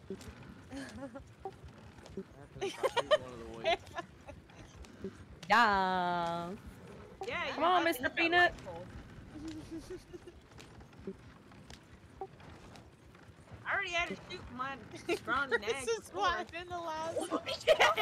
Yeah. Yeah, Come on, Mr. Peanut. I already had to shoot my scrawny nag This is before. what in the last. Yeah.